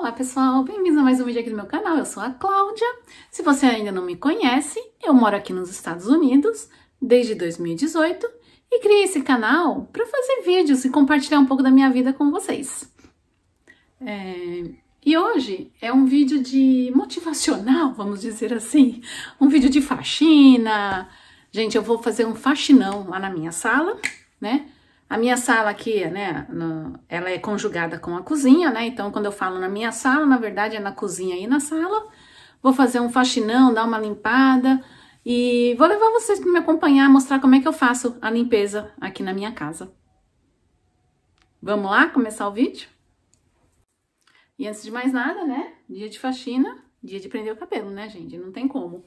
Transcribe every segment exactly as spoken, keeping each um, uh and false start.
Olá pessoal, bem-vindos a mais um vídeo aqui do meu canal, eu sou a Cláudia. Se você ainda não me conhece, eu moro aqui nos Estados Unidos desde dois mil e dezoito e criei esse canal para fazer vídeos e compartilhar um pouco da minha vida com vocês. É... E hoje é um vídeo de motivacional, vamos dizer assim, um vídeo de faxina. Gente, eu vou fazer um faxinão lá na minha sala, né? A minha sala aqui, né, no, ela é conjugada com a cozinha, né, então quando eu falo na minha sala, na verdade é na cozinha e na sala. Vou fazer um faxinão, dar uma limpada e vou levar vocês para me acompanhar, mostrar como é que eu faço a limpeza aqui na minha casa. Vamos lá começar o vídeo? E antes de mais nada, né, dia de faxina, dia de prender o cabelo, né, gente, não tem como.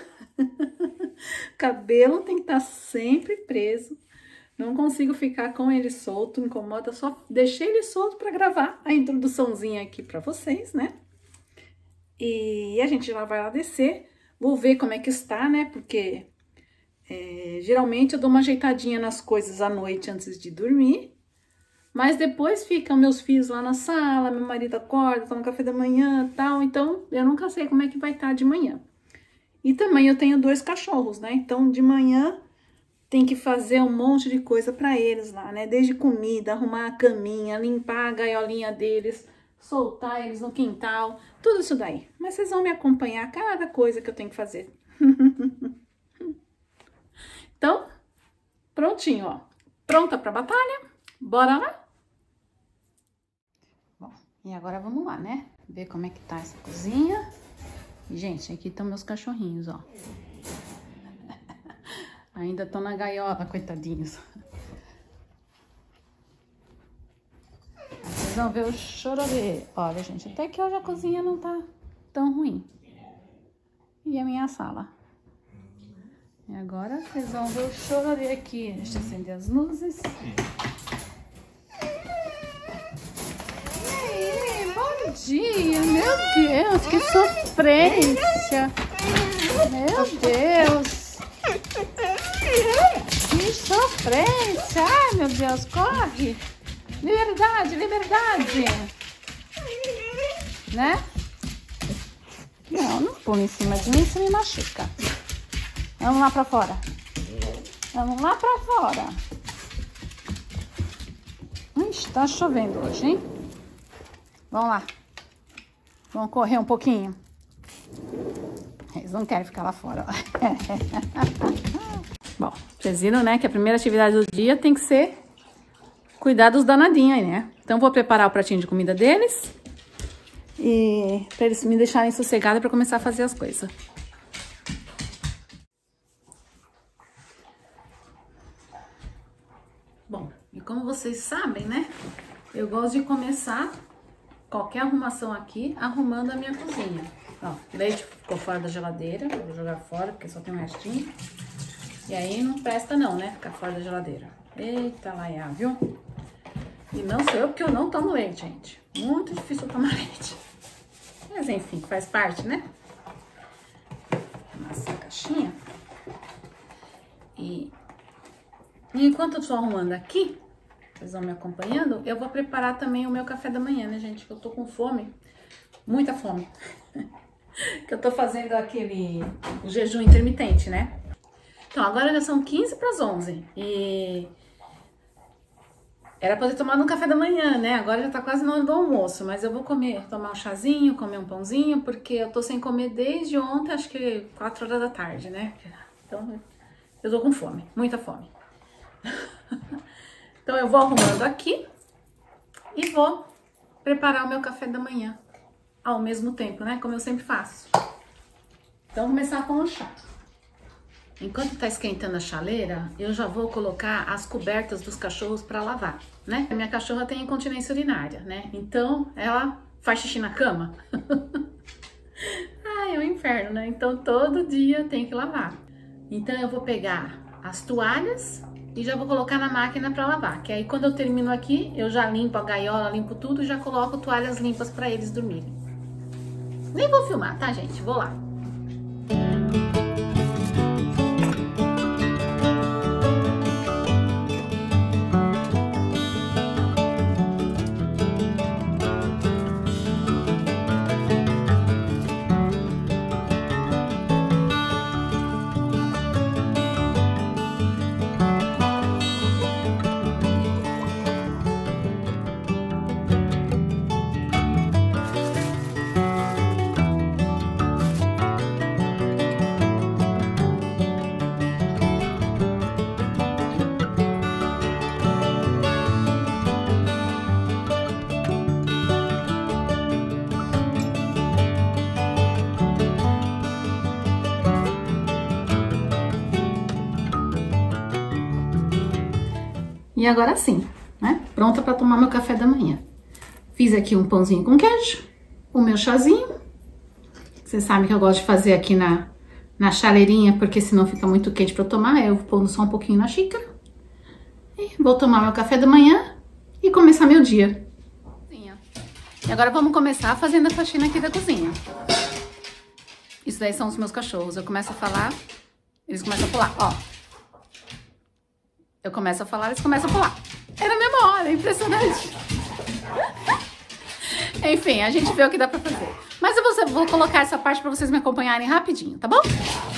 Cabelo tem que estar sempre preso. Não consigo ficar com ele solto, incomoda, só deixei ele solto para gravar a introduçãozinha aqui para vocês, né? E a gente já vai lá descer, vou ver como é que está, né? Porque é, geralmente eu dou uma ajeitadinha nas coisas à noite antes de dormir, mas depois ficam meus filhos lá na sala, meu marido acorda, toma café da manhã e tal, então eu nunca sei como é que vai estar de manhã. E também eu tenho dois cachorros, né? Então de manhã tem que fazer um monte de coisa para eles lá, né? Desde comida, arrumar a caminha, limpar a gaiolinha deles, soltar eles no quintal, tudo isso daí. Mas vocês vão me acompanhar cada coisa que eu tenho que fazer. Então, prontinho, ó. Pronta pra batalha? Bora lá? Bom, e agora vamos lá, né? Ver como é que tá essa cozinha. Gente, aqui estão meus cachorrinhos, ó. Ainda estão na gaiola, coitadinhos. Vocês vão ver o chororê. Olha, gente, até que hoje a cozinha não tá tão ruim. E a minha sala. E agora vocês vão ver o chororê aqui. Deixa eu acender as luzes. Ei, bom dia! Meu Deus, que sofrência! Meu Deus! Que sofrência! Ai, meu Deus, corre! Liberdade, liberdade! Né? Não, não pula em cima de mim, isso me machuca. Vamos lá pra fora. Vamos lá pra fora. Ixi, tá chovendo hoje, hein? Vamos lá. Vamos correr um pouquinho. Eles não querem ficar lá fora. Bom, vocês viram, né, que a primeira atividade do dia tem que ser cuidar dos danadinhos aí, né? Então, vou preparar o pratinho de comida deles e pra eles me deixarem sossegados pra começar a fazer as coisas. Bom, e como vocês sabem, né, eu gosto de começar qualquer arrumação aqui arrumando a minha cozinha. Ó, leite ficou fora da geladeira, vou jogar fora porque só tem um restinho. E aí não presta não, né? Ficar fora da geladeira. Eita, laia, viu? E não sou eu, porque eu não tomo leite, gente. Muito difícil eu tomar leite. Mas enfim, faz parte, né? Essa caixinha. E, e enquanto eu tô arrumando aqui, vocês vão me acompanhando, eu vou preparar também o meu café da manhã, né, gente? Que eu tô com fome. Muita fome. Que eu tô fazendo aquele o jejum intermitente, né? Então, agora já são quinze para as onze e era pra eu ter tomado um café da manhã, né? Agora já tá quase na hora do almoço, mas eu vou comer, tomar um chazinho, comer um pãozinho, porque eu tô sem comer desde ontem, acho que quatro horas da tarde, né? Então, eu tô com fome, muita fome. Então, eu vou arrumando aqui e vou preparar o meu café da manhã ao mesmo tempo, né? Como eu sempre faço. Então, vou começar com o chá. Enquanto tá esquentando a chaleira, eu já vou colocar as cobertas dos cachorros para lavar, né? A minha cachorra tem incontinência urinária, né? Então, ela faz xixi na cama. Ai, é um inferno, né? Então, todo dia tem que lavar. Então, eu vou pegar as toalhas e já vou colocar na máquina para lavar. Que aí, quando eu termino aqui, eu já limpo a gaiola, limpo tudo e já coloco toalhas limpas para eles dormirem. Nem vou filmar, tá, gente? Vou lá. E agora sim, né? Pronta para tomar meu café da manhã. Fiz aqui um pãozinho com queijo, o meu chazinho. Vocês sabem que eu gosto de fazer aqui na, na chaleirinha, porque senão fica muito quente para eu tomar. Eu vou pondo só um pouquinho na xícara. E vou tomar meu café da manhã e começar meu dia. E agora vamos começar fazendo a faxina aqui da cozinha. Isso daí são os meus cachorros. Eu começo a falar, eles começam a pular, ó. Eu começo a falar, eles começam a pular. É na mesma hora, é impressionante. Enfim, a gente vê o que dá pra fazer. Mas eu vou, vou colocar essa parte pra vocês me acompanharem rapidinho, tá bom?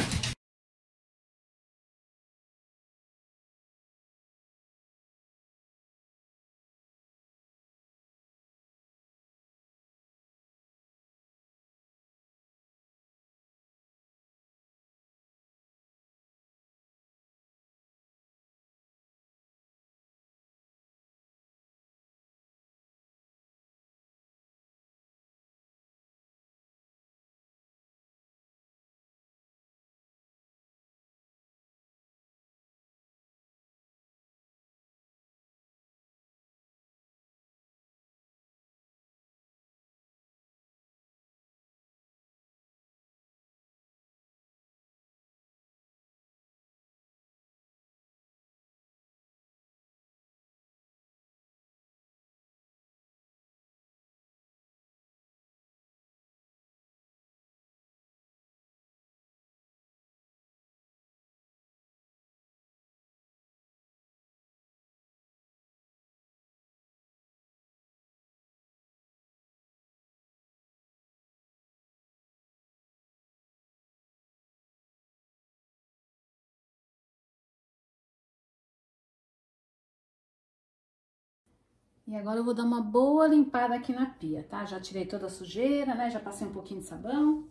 E agora eu vou dar uma boa limpada aqui na pia, tá? Já tirei toda a sujeira, né? Já passei um pouquinho de sabão.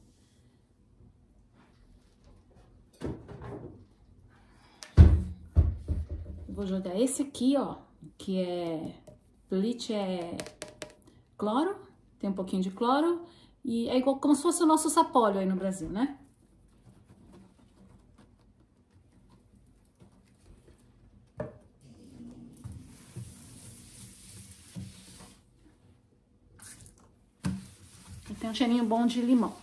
Eu vou jogar esse aqui, ó, que é bleach, é cloro, tem um pouquinho de cloro e é igual como se fosse o nosso sapólio aí no Brasil, né? E tem um cheirinho bom de limão.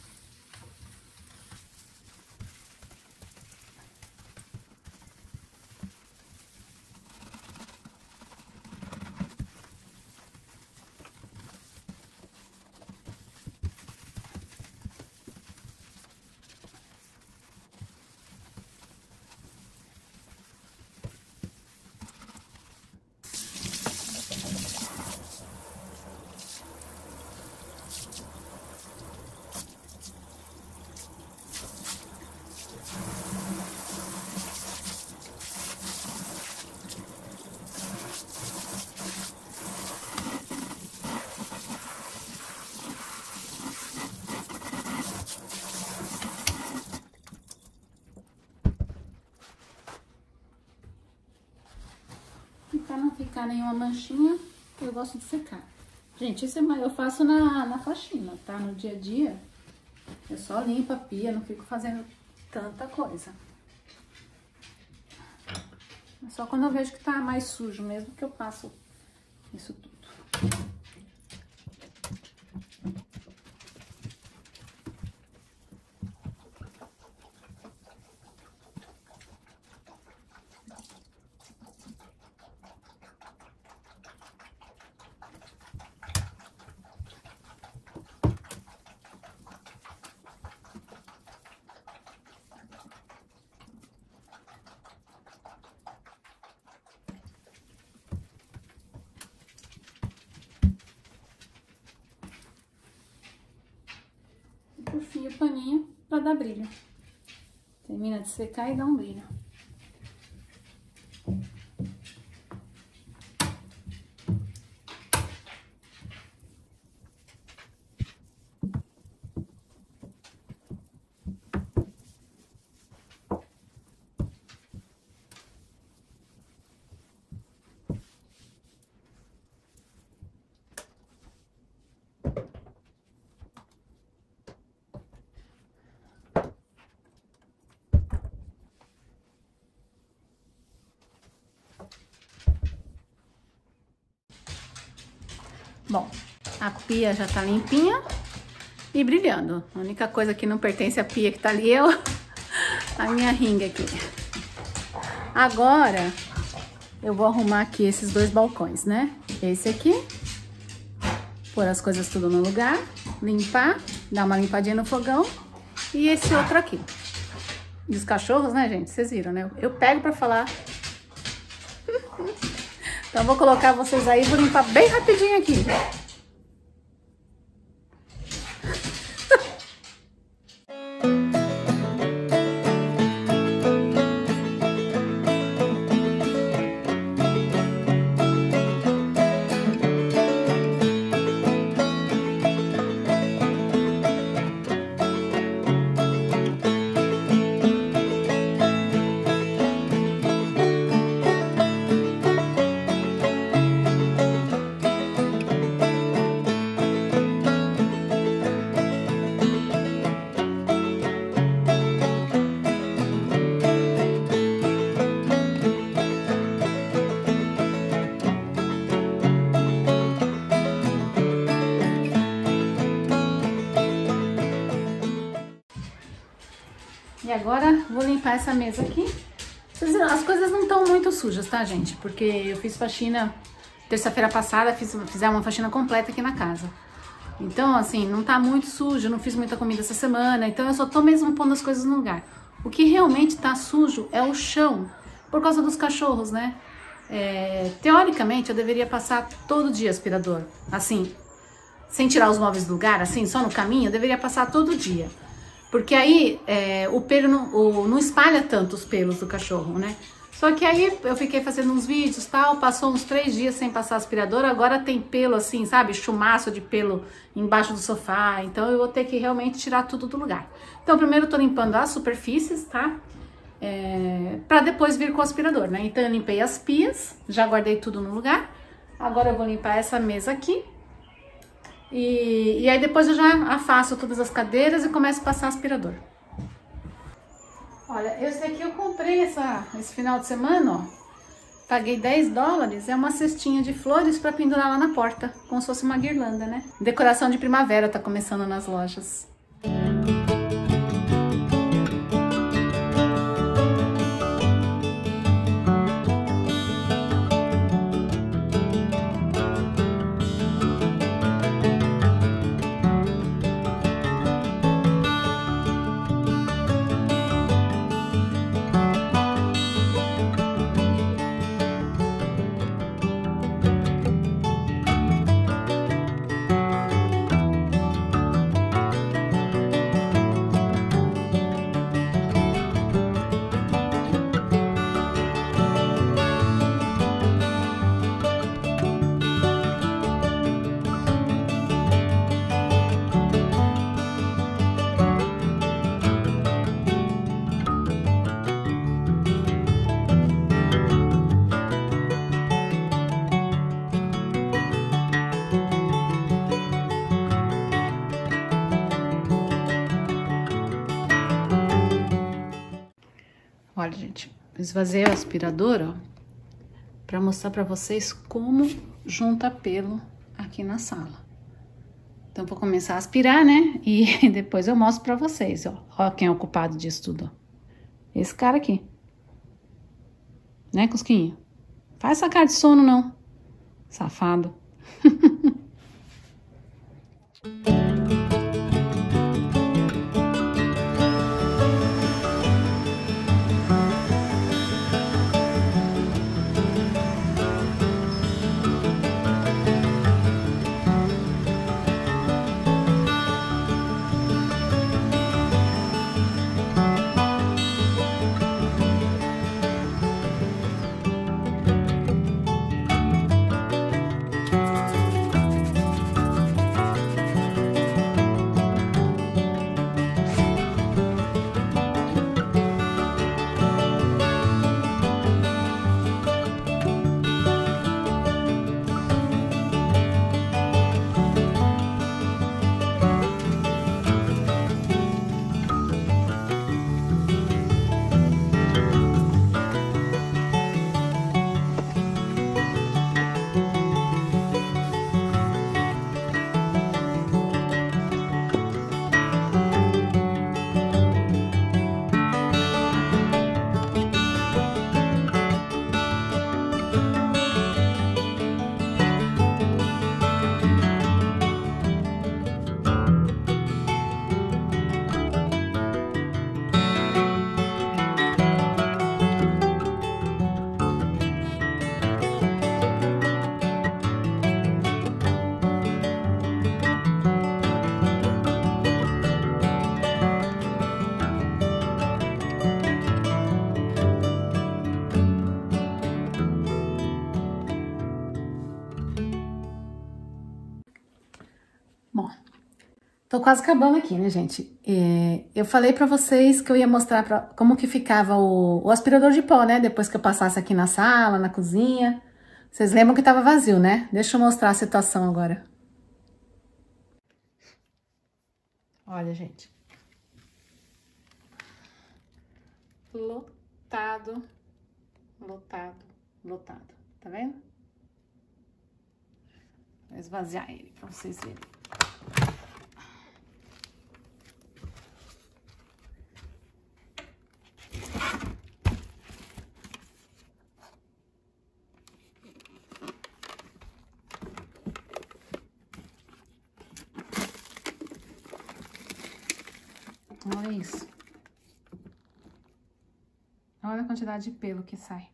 Pra não ficar nenhuma manchinha, eu gosto de secar. Gente, isso é, eu faço na, na faxina, tá? No dia a dia, eu só limpo a pia, não fico fazendo tanta coisa. É só quando eu vejo que tá mais sujo mesmo que eu passo isso tudo. Por fim o paninho para dar brilho. Termina de secar e dá um brilho. Bom, a pia já tá limpinha e brilhando. A única coisa que não pertence à pia que tá ali é a minha ringa aqui. Agora, eu vou arrumar aqui esses dois balcões, né? Esse aqui, pôr as coisas tudo no lugar, limpar, dar uma limpadinha no fogão. E esse outro aqui. E os cachorros, né, gente? Vocês viram, né? Eu pego pra falar. Então, eu vou colocar vocês aí, vou limpar bem rapidinho aqui. E agora vou limpar essa mesa aqui. Vocês viram, as coisas não estão muito sujas, tá, gente? Porque eu fiz faxina terça-feira passada, fiz, fizemos uma faxina completa aqui na casa. Então, assim, não tá muito sujo, não fiz muita comida essa semana, então eu só tô mesmo pondo as coisas no lugar. O que realmente tá sujo é o chão, por causa dos cachorros, né? É, teoricamente, eu deveria passar todo dia aspirador, assim, sem tirar os móveis do lugar, assim, só no caminho, eu deveria passar todo dia. Porque aí é, o pelo não, o, não espalha tanto os pelos do cachorro, né? Só que aí eu fiquei fazendo uns vídeos e tal, passou uns três dias sem passar aspirador, agora tem pelo assim, sabe? Chumaço de pelo embaixo do sofá, então eu vou ter que realmente tirar tudo do lugar. Então primeiro eu tô limpando as superfícies, tá? É, pra depois vir com o aspirador, né? Então eu limpei as pias, já guardei tudo no lugar. Agora eu vou limpar essa mesa aqui. E, e aí depois eu já afasto todas as cadeiras e começo a passar aspirador. Olha, esse aqui eu comprei essa, esse final de semana, ó. Paguei dez dólares, é uma cestinha de flores pra pendurar lá na porta, como se fosse uma guirlanda, né? Decoração de primavera tá começando nas lojas. Olha, gente, esvaziei o aspirador, ó, pra mostrar pra vocês como junta pelo aqui na sala. Então, vou começar a aspirar, né? E depois eu mostro pra vocês, ó. Ó quem é o culpado disso tudo, ó. Esse cara aqui. Né, Cusquinha? Faz essa cara de sono, não. Safado. Bom, tô quase acabando aqui, né, gente? É, eu falei pra vocês que eu ia mostrar pra, como que ficava o, o aspirador de pó, né? Depois que eu passasse aqui na sala, na cozinha. Vocês lembram que tava vazio, né? Deixa eu mostrar a situação agora. Olha, gente. Lotado, lotado, lotado. Tá vendo? Vou esvaziar ele pra vocês verem. Olha isso. Olha a quantidade de pelo que sai.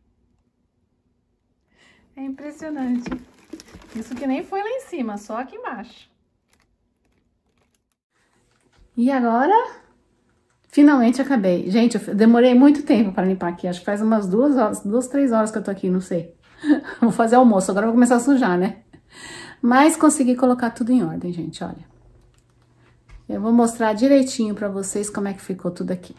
É impressionante. Isso que nem foi lá em cima, só aqui embaixo. E agora, finalmente acabei. Gente, eu demorei muito tempo para limpar aqui. Acho que faz umas duas horas, duas, três horas que eu tô aqui, não sei. Vou fazer almoço, agora eu vou começar a sujar, né? Mas consegui colocar tudo em ordem, gente, olha. Eu vou mostrar direitinho pra vocês como é que ficou tudo aqui.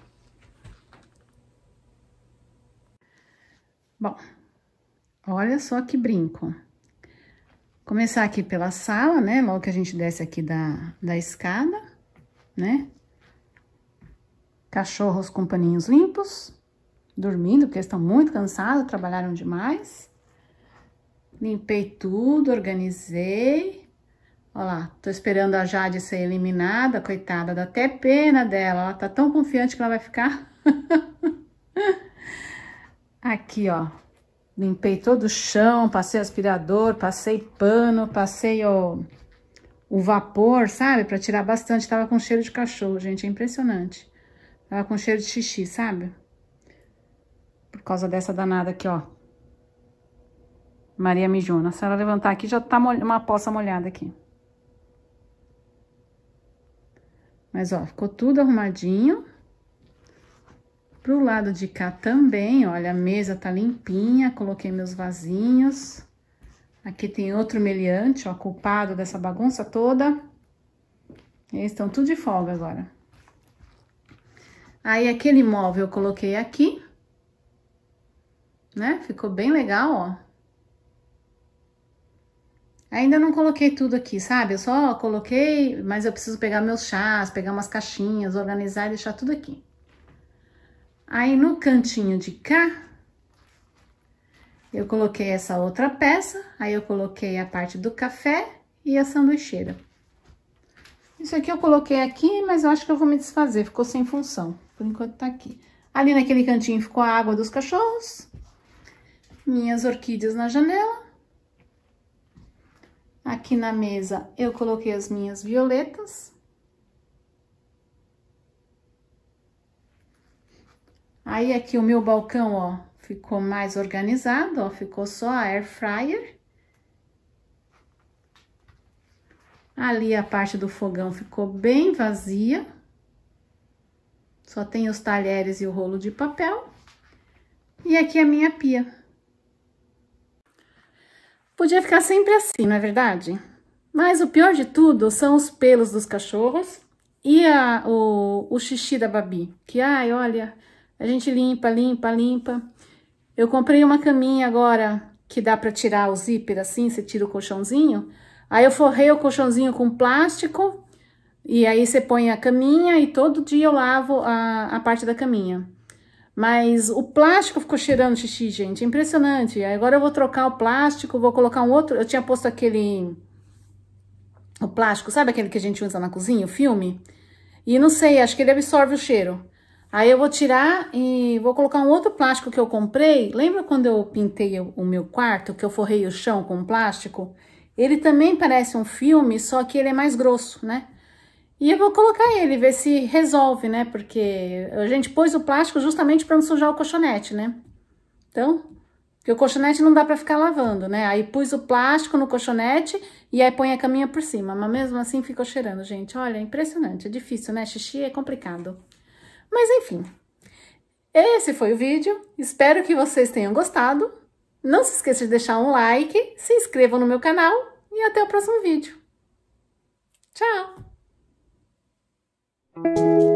Bom, olha só que brinco. Começar aqui pela sala, né? Logo que a gente desce aqui da, da escada, né? Cachorros com paninhos limpos, dormindo, porque eles estão muito cansados, trabalharam demais. Limpei tudo, organizei. Olha lá, tô esperando a Jade ser eliminada, coitada, dá até pena dela. Ela tá tão confiante que ela vai ficar. Aqui, ó. Limpei todo o chão, passei aspirador, passei pano, passei o, o vapor, sabe? Pra tirar bastante. Tava com cheiro de cachorro, gente, é impressionante. Tava com cheiro de xixi, sabe? Por causa dessa danada aqui, ó. Maria Mijona. Se ela levantar aqui, já tá uma poça molhada aqui. Mas, ó, ficou tudo arrumadinho. Pro lado de cá também, olha, a mesa tá limpinha, coloquei meus vasinhos. Aqui tem outro meliante, ó, culpado dessa bagunça toda. Eles estão tudo de folga agora. Aí, aquele móvel eu coloquei aqui, né? Ficou bem legal, ó. Ainda não coloquei tudo aqui, sabe? Eu só coloquei, mas eu preciso pegar meus chás, pegar umas caixinhas, organizar e deixar tudo aqui. Aí, no cantinho de cá, eu coloquei essa outra peça, aí eu coloquei a parte do café e a sanduicheira. Isso aqui eu coloquei aqui, mas eu acho que eu vou me desfazer, ficou sem função, por enquanto tá aqui. Ali naquele cantinho ficou a água dos cachorros, minhas orquídeas na janela. Aqui na mesa eu coloquei as minhas violetas. Aí, aqui o meu balcão, ó, ficou mais organizado, ó, ficou só a air fryer. Ali a parte do fogão ficou bem vazia. Só tem os talheres e o rolo de papel. E aqui a minha pia. Podia ficar sempre assim, não é verdade? Mas o pior de tudo são os pelos dos cachorros e a, o, o xixi da Babi. Que, ai, olha... A gente limpa, limpa, limpa. Eu comprei uma caminha agora que dá pra tirar o zíper assim, você tira o colchãozinho. Aí eu forrei o colchãozinho com plástico e aí você põe a caminha e todo dia eu lavo a, a parte da caminha. Mas o plástico ficou cheirando xixi, gente, é impressionante. Aí agora eu vou trocar o plástico, vou colocar um outro... Eu tinha posto aquele... O plástico, sabe aquele que a gente usa na cozinha, o filme? E não sei, acho que ele absorve o cheiro. Aí eu vou tirar e vou colocar um outro plástico que eu comprei. Lembra quando eu pintei o meu quarto, que eu forrei o chão com plástico? Ele também parece um filme, só que ele é mais grosso, né? E eu vou colocar ele, ver se resolve, né? Porque a gente pôs o plástico justamente para não sujar o colchonete, né? Então, porque o colchonete não dá para ficar lavando, né? Aí pus o plástico no colchonete e aí põe a caminha por cima. Mas mesmo assim ficou cheirando, gente. Olha, é impressionante, é difícil, né? Xixi é complicado. Mas enfim, esse foi o vídeo, espero que vocês tenham gostado. Não se esqueça de deixar um like, se inscrevam no meu canal e até o próximo vídeo. Tchau!